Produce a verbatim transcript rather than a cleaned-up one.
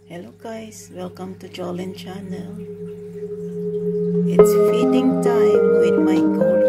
Hello guys, welcome to Jolin channel. It's feeding time with my gold